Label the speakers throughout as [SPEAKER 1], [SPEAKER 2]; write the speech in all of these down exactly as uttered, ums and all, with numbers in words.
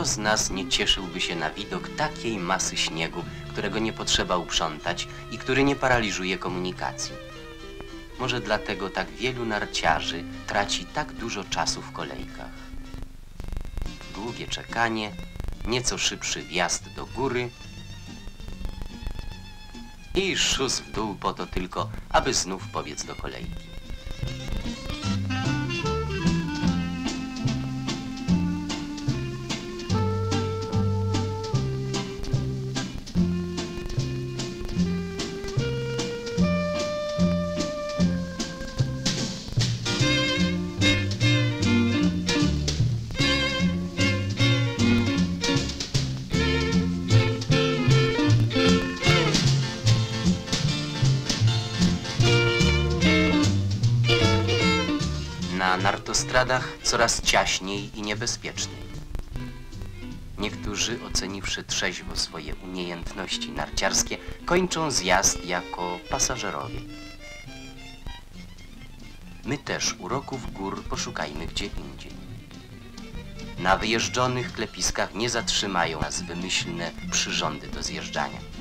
[SPEAKER 1] Kto z nas nie cieszyłby się na widok takiej masy śniegu, którego nie potrzeba uprzątać i który nie paraliżuje komunikacji? Może dlatego tak wielu narciarzy traci tak dużo czasu w kolejkach. Długie czekanie, nieco szybszy wjazd do góry i szus w dół po to tylko, aby znów pobiec do kolejki. Na nartostradach coraz ciaśniej i niebezpieczniej. Niektórzy, oceniwszy trzeźwo swoje umiejętności narciarskie, kończą zjazd jako pasażerowie. My też uroków gór poszukajmy gdzie indziej. Na wyjeżdżonych klepiskach nie zatrzymają nas wymyślne przyrządy do zjeżdżania.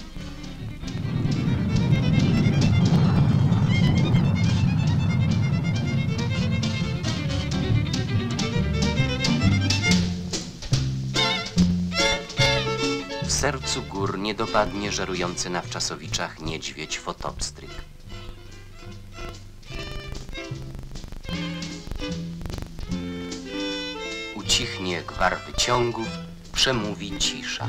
[SPEAKER 1] W sercu gór nie dopadnie żerujący na Wczasowiczach niedźwiedź fotopstryk. Ucichnie gwar wyciągów, przemówi cisza.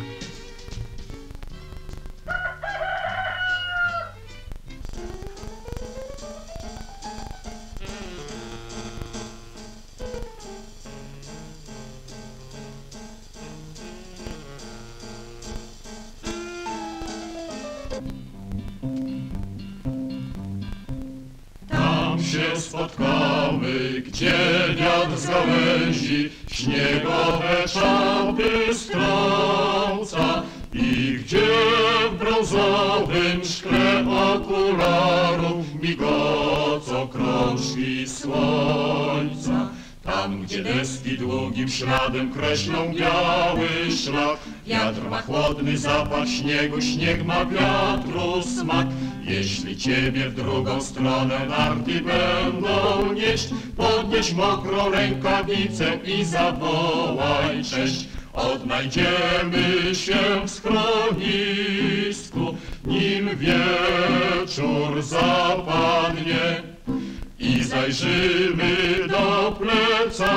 [SPEAKER 2] Się spotkamy, gdzie wiatr z gałęzi śniegowe czapy strąca i gdzie w brązowym szkle okularów migocą krążki słońca. Tam, gdzie deski długim śladem kreślą biały szlak, wiatr ma chłodny zapach śniegu, śnieg ma wiatru smak. Jeśli ciebie w drugą stronę narty będą nieść, podnieś mokrą rękawicę i zawołaj cześć. Odnajdziemy się w schronisku, nim wieczór zapadnie i zajrzymy do plecaka,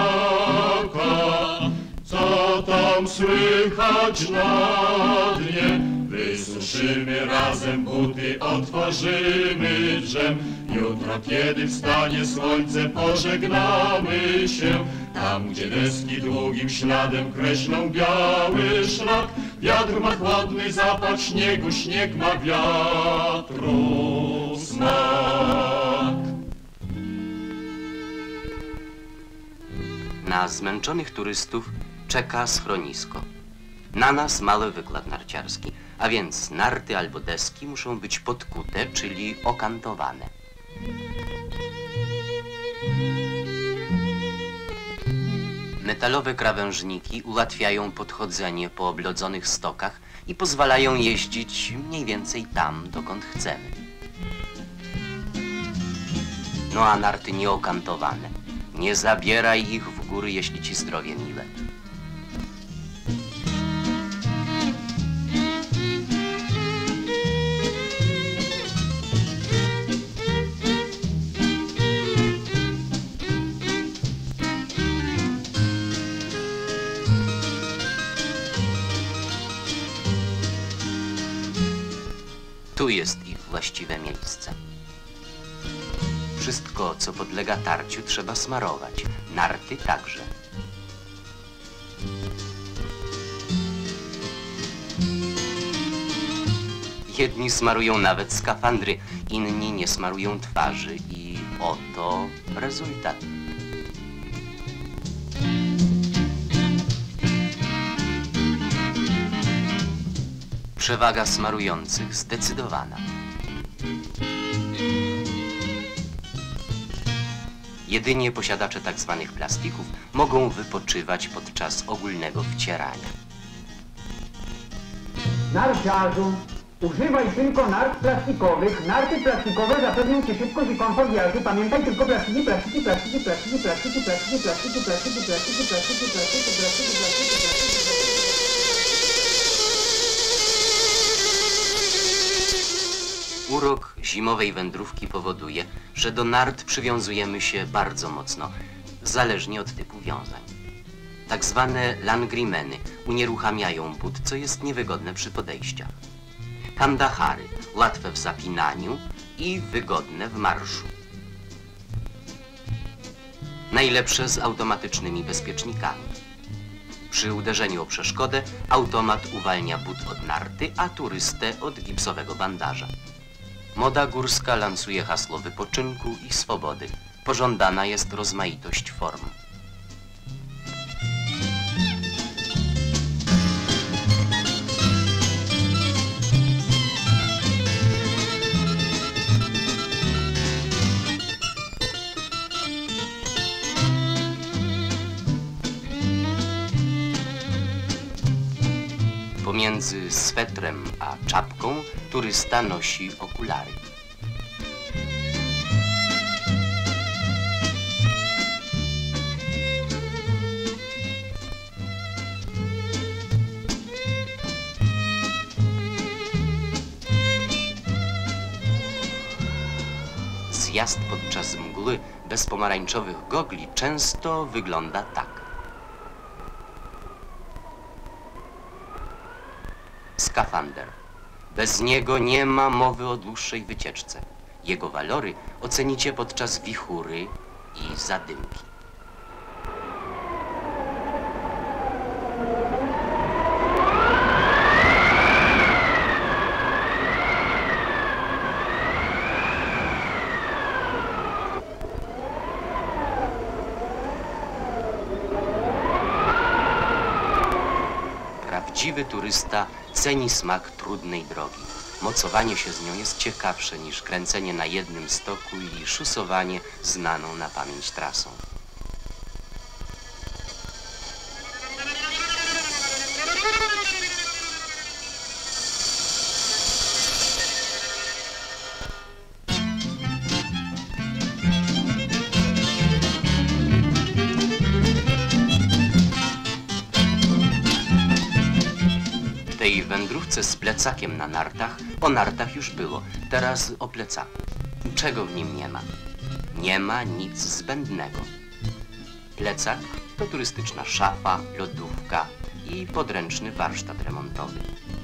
[SPEAKER 2] co tam słychać na dnie. Wysuszymy razem buty, otworzymy drzem. Jutro, kiedy wstanie słońce, pożegnamy się. Tam, gdzie deski długim śladem kreślą biały szlak, wiatr ma chłodny zapach śniegu, śnieg ma wiatru smak.
[SPEAKER 1] Na zmęczonych turystów czeka schronisko. Na nas mały wykład narciarski, a więc narty albo deski muszą być podkute, czyli okantowane. Metalowe krawężniki ułatwiają podchodzenie po oblodzonych stokach i pozwalają jeździć mniej więcej tam, dokąd chcemy. No a narty nieokantowane, nie zabieraj ich w góry, jeśli ci zdrowie miłe. Tu jest ich właściwe miejsce. Wszystko, co podlega tarciu, trzeba smarować. Narty także. Jedni smarują nawet skafandry, inni nie smarują twarzy i oto rezultat. Przewaga smarujących zdecydowana. Jedynie posiadacze tak zwanych plastików mogą wypoczywać podczas ogólnego wcierania.
[SPEAKER 3] Narciarzu, używaj tylko nart plastikowych. Narty plastikowe zapewnią ci szybkość i komfort jazdy. Pamiętaj tylko plastiki, plastiki, plastiki, plastiki, plastiki, plastiki, plastiki, plastiki, plastiki, plastiki, plastiki, plastiki, plastiki, plastiki.
[SPEAKER 1] Urok zimowej wędrówki powoduje, że do nart przywiązujemy się bardzo mocno, zależnie od typu wiązań. Tak zwane langrimeny unieruchamiają but, co jest niewygodne przy podejściach. Kandahary łatwe w zapinaniu i wygodne w marszu. Najlepsze z automatycznymi bezpiecznikami. Przy uderzeniu o przeszkodę automat uwalnia but od narty, a turystę od gipsowego bandaża. Moda górska lansuje hasło wypoczynku i swobody. Pożądana jest rozmaitość form. Pomiędzy swetrem a czapką turysta nosi okulary. Zjazd podczas mgły bez pomarańczowych gogli często wygląda tak. Skafander. Bez niego nie ma mowy o dłuższej wycieczce. Jego walory ocenicie podczas wichury i zadymki. Prawdziwy turysta ceni smak trudnej drogi. Mocowanie się z nią jest ciekawsze niż kręcenie na jednym stoku i szusowanie znaną na pamięć trasą. W tej wędrówce z plecakiem na nartach, o nartach już było, teraz o plecaku. Czego w nim nie ma? Nie ma nic zbędnego. Plecak to turystyczna szafa, lodówka i podręczny warsztat remontowy.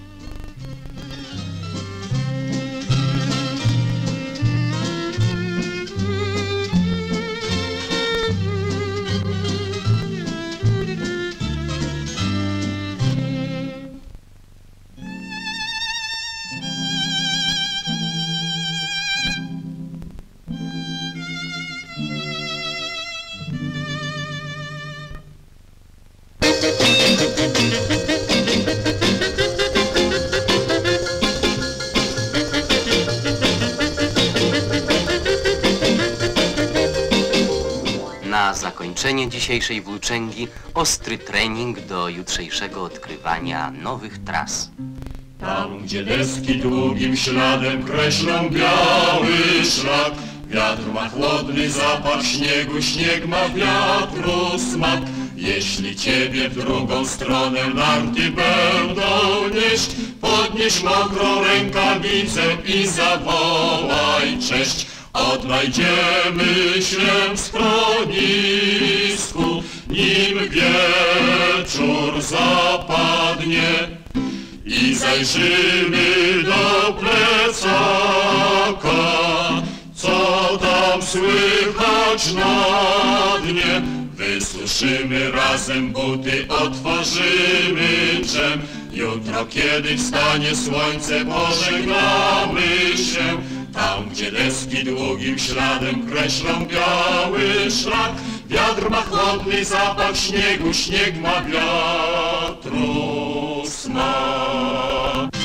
[SPEAKER 1] Na zakończenie dzisiejszej włóczęgi ostry trening do jutrzejszego odkrywania nowych tras.
[SPEAKER 2] Tam, gdzie deski długim śladem kreślą biały szlak, wiatr ma chłodny zapach śniegu, śnieg ma wiatru smak. Jeśli ciebie w drugą stronę narty będą nieść, podnieś mokrą rękawicę i zawołaj cześć. Odnajdziemy się w schronisku, nim wieczór zapadnie i zajrzymy do plecaka, co tam słychać na dnie. Wysuszymy razem buty, otworzymy drzem. Jutro, kiedy wstanie słońce, pożegnamy się. Tam, gdzie deski długim śladem kreślą biały szlak, wiatr ma chłodny zapach śniegu, śnieg ma wiatru smak.